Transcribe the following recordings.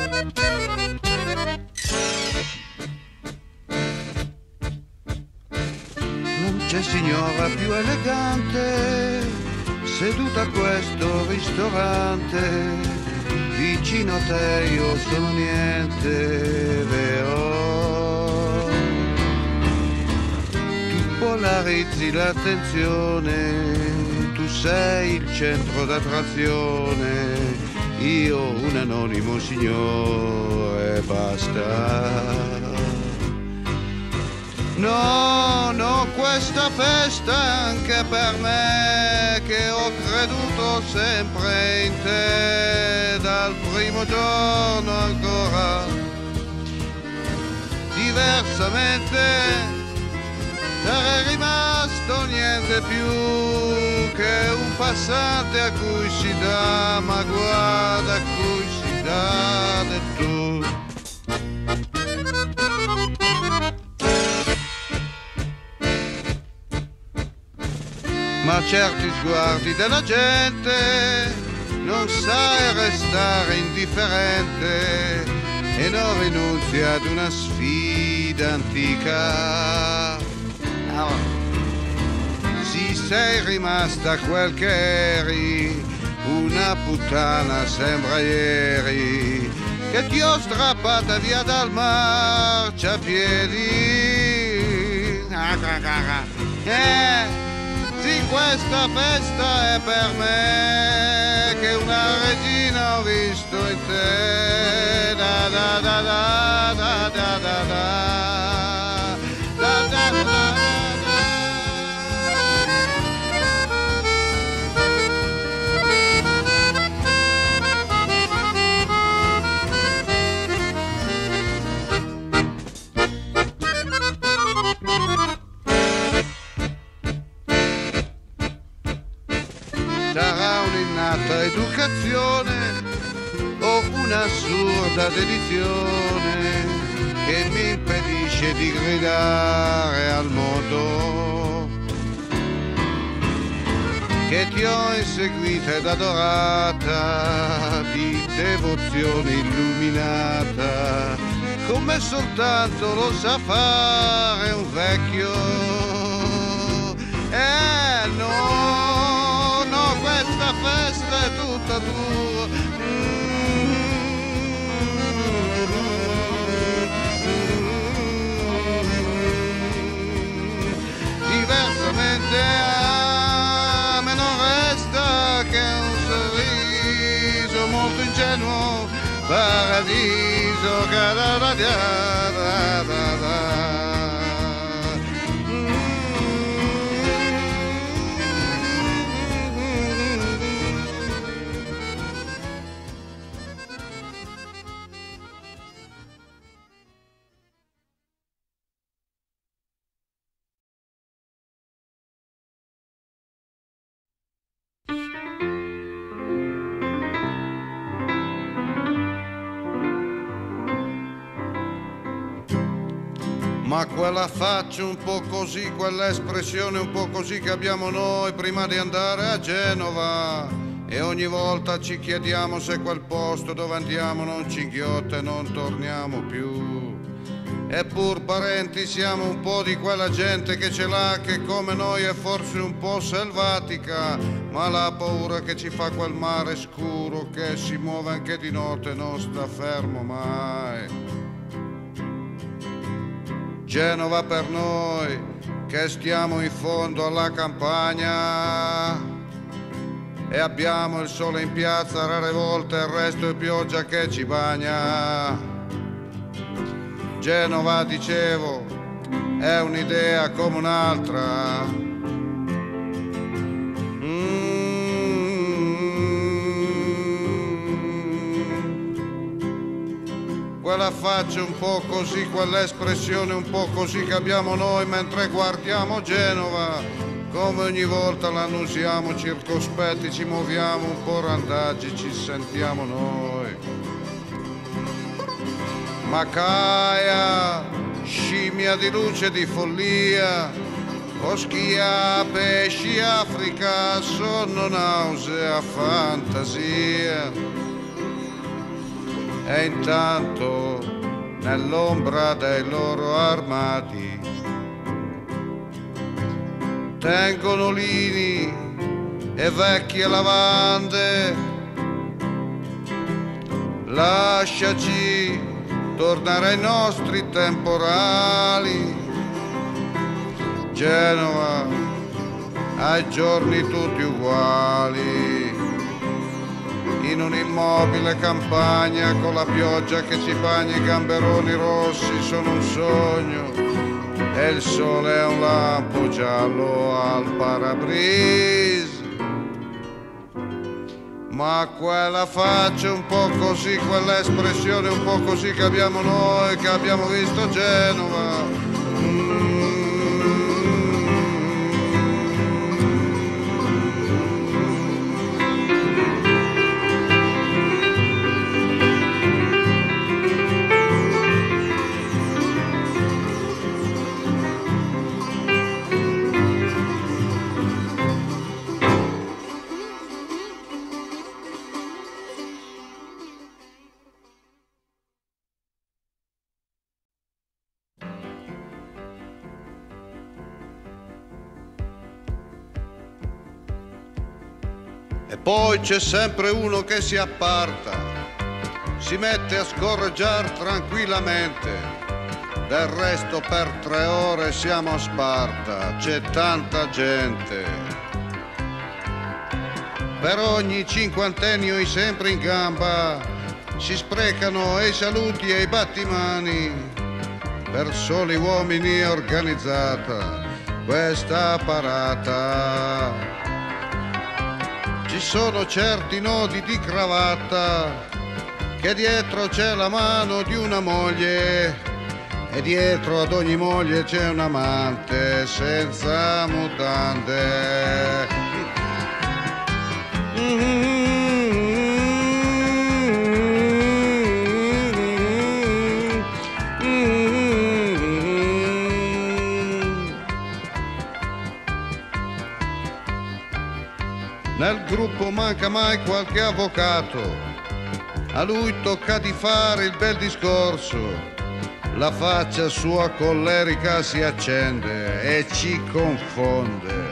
Non c'è signora più elegante seduta a questo ristorante, vicino a te io sono niente, vero? Tu polarizzi l'attenzione, tu sei il centro d'attrazione, io un anonimo signore, basta. No, no, questa festa anche per me, che ho creduto sempre in te, dal primo giorno ancora. Diversamente sarei rimasto niente più che un passante a cui si dà, ma guarda a cui si dà del tu. Ma certi sguardi della gente non sai restare indifferente e non rinunzi ad una sfida antica. Sì, sei rimasta quel che eri, una puttana sembra ieri, che ti ho strappata via dal marciapiedi. Sì, questa festa è per me, che una regina ho visto in te. Da da da da da da da da da da da. Sarà un'innata educazione o un'assurda dedizione che mi impedisce di gridare al mondo che ti ho inseguita ed adorata, di devozione illuminata, come soltanto lo sa fare un vecchio. No, questa festa è tutta tua. Diversamente a me non resta che un sorriso molto ingenuo, paradiso che da da da da da. Ma quella faccia un po' così, quell'espressione un po' così che abbiamo noi prima di andare a Genova, e ogni volta ci chiediamo se quel posto dove andiamo non ci inghiotta e non torniamo più. Eppur parenti siamo un po' di quella gente che ce l'ha, che come noi è forse un po' selvatica, ma la paura che ci fa quel mare scuro che si muove anche di notte e non sta fermo mai. Genova per noi che stiamo in fondo alla campagna e abbiamo il sole in piazza rare volte, il resto è pioggia che ci bagna. Genova, dicevo, è un'idea come un'altra. Quella faccia un po' così, quell'espressione un po' così che abbiamo noi mentre guardiamo Genova, come ogni volta l'annusiamo circospetti, ci muoviamo un po' randaggi, ci sentiamo noi. Macaia, scimmia di luce, di follia, foschia, pesci, Africa, sonno, nausea, fantasia. e intanto nell'ombra dei loro armadi tengono lini e vecchie lavande. Lasciaci tornare ai nostri temporali, Genova, ai giorni tutti uguali, in un'immobile campagna con la pioggia che ci bagna, i gamberoni rossi sono un sogno e il sole è un lampo giallo al parabrisa. Ma quella faccia un po' così, quell'espressione un po' così che abbiamo noi, che abbiamo visto a Genova. E poi c'è sempre uno che si apparta, si mette a scorreggiar tranquillamente. Del resto per 3 ore siamo a Sparta, c'è tanta gente. Per ogni cinquantennio i sempre in gamba si sprecano e i saluti e i battimani. Per soli uomini è organizzata questa parata. Ci sono certi nodi di cravatta che dietro c'è la mano di una moglie e dietro ad ogni moglie c'è un amante senza mutande. Nel gruppo manca mai qualche avvocato, a lui tocca di fare il bel discorso, la faccia sua collerica si accende e ci confonde.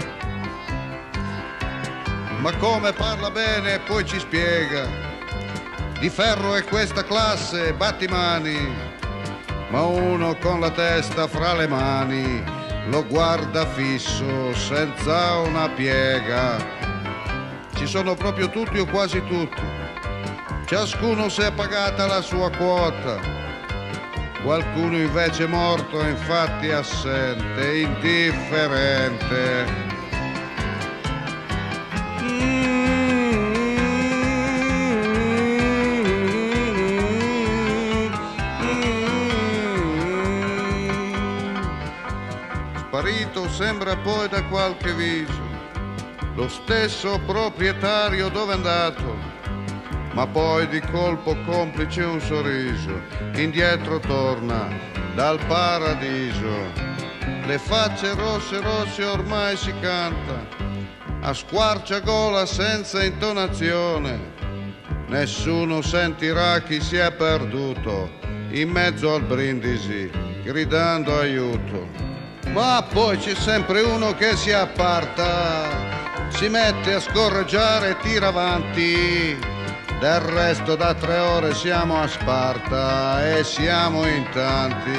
Ma come parla bene poi ci spiega, di ferro è questa classe, battimani, ma uno con la testa fra le mani lo guarda fisso senza una piega. Ci sono proprio tutti o quasi tutti, ciascuno si è pagata la sua quota, qualcuno invece è morto, infatti assente, indifferente. Sparito sembra poi da qualche viso, lo stesso proprietario dove è andato, ma poi di colpo complice un sorriso, indietro torna dal paradiso. Le facce rosse rosse ormai si canta, a squarciagola senza intonazione, nessuno sentirà chi si è perduto in mezzo al brindisi, gridando aiuto. Ma poi c'è sempre uno che si apparta, si mette a scorreggiare e tira avanti. Del resto da 3 ore siamo a Sparta e siamo in tanti.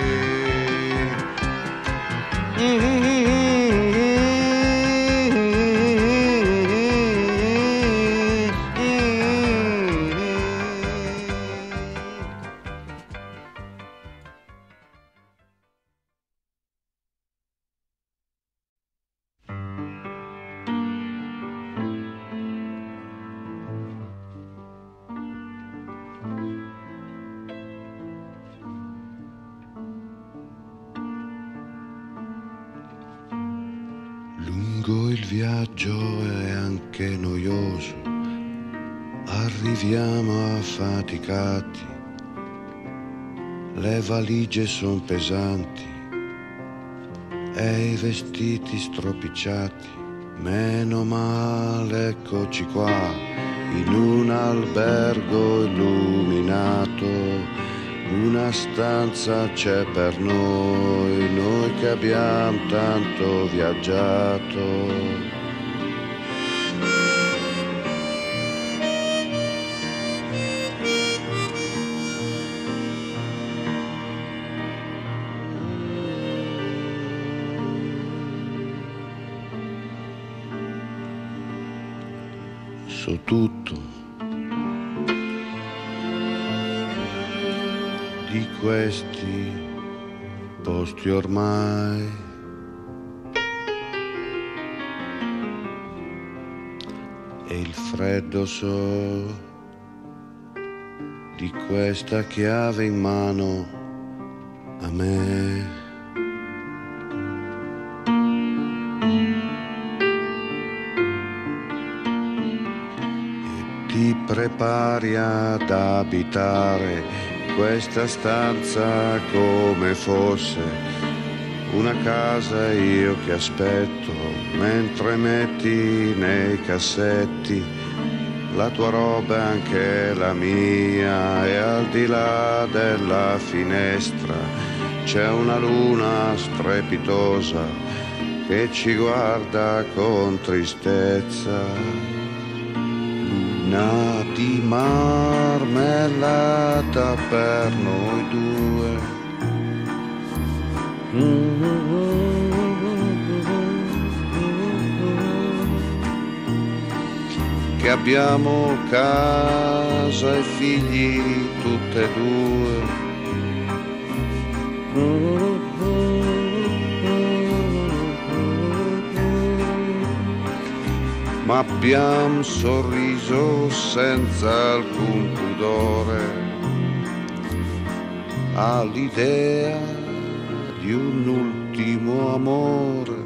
Lungo il viaggio è anche noioso, arriviamo affaticati, le valigie son pesanti e i vestiti stropicciati. Meno male, eccoci qua, in un albergo illuminato. soltanto una stanza c'è per noi che abbiamo tanto viaggiato. So tutto di questi posti ormai, e il freddo so di questa chiave in mano a me. Ti prepari ad abitare questa stanza come fosse una casa, io che aspetto mentre metti nei cassetti la tua roba e anche la mia, e al di là della finestra c'è una luna strepitosa che ci guarda con tristezza. Luna di marmellata per noi due. Che abbiamo casa e figli tutte e due. Ma abbiamo sorriso senza alcun pudore all'idea di un ultimo amore.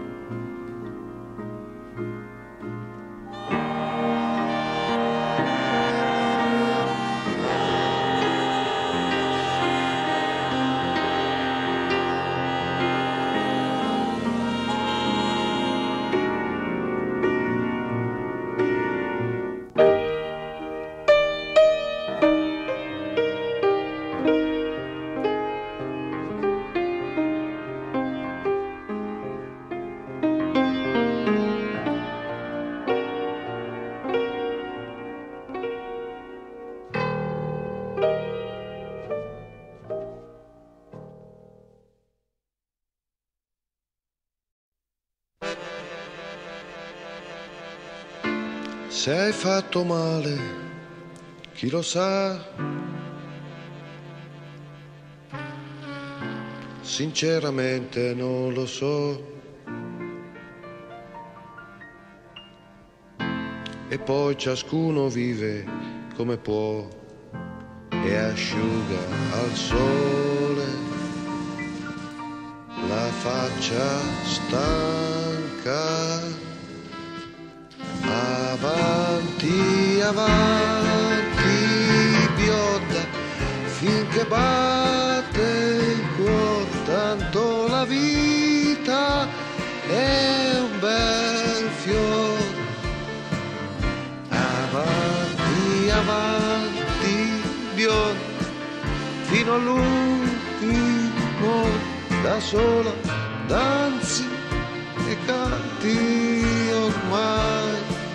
Se hai fatto male, chi lo sa? Sinceramente non lo so. E poi ciascuno vive come può e asciuga al sole la faccia stanca. Avanti, avanti, bionda, finché batte il cuore, tanto la vita è un bel fiore. Avanti, avanti, bionda, fino all'ultimo, da sola, danzi e canti ormai.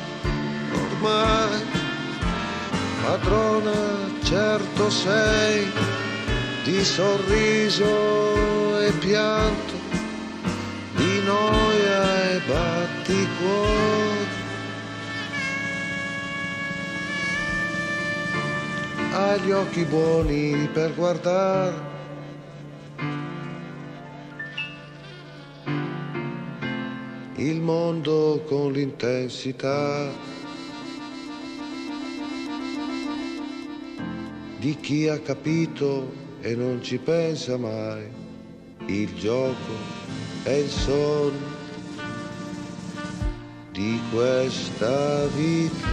Padrona, certo sei di sorriso e pianto, di noia e batticuore. Hai gli occhi buoni per guardare, il mondo con l'intensità di chi ha capito e non ci pensa mai. Il gioco è il sonno di questa vita.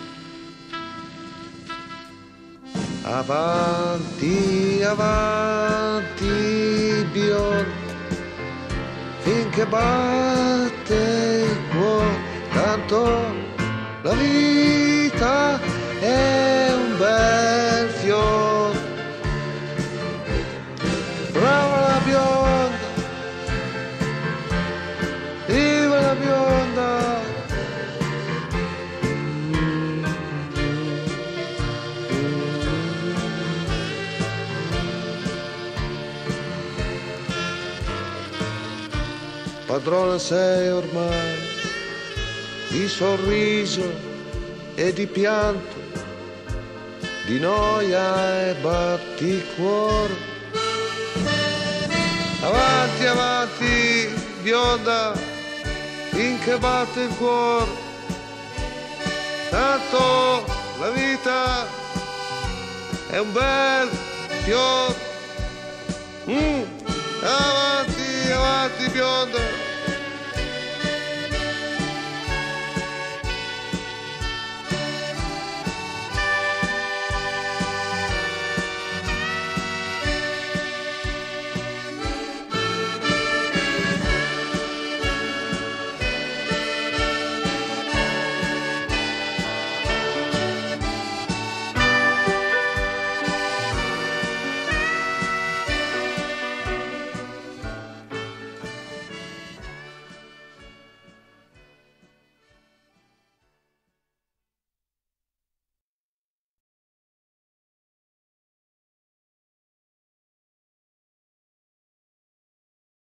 Avanti, avanti, bionda, finché batte il cuore, tanto la vita è un bel fiore. padrona sei ormai di sorriso e di pianto, di noia e batticuore. Avanti, avanti, bionda, finché batte il cuore, tanto la vita è un bel fiore. Avanti, avanti, bionda,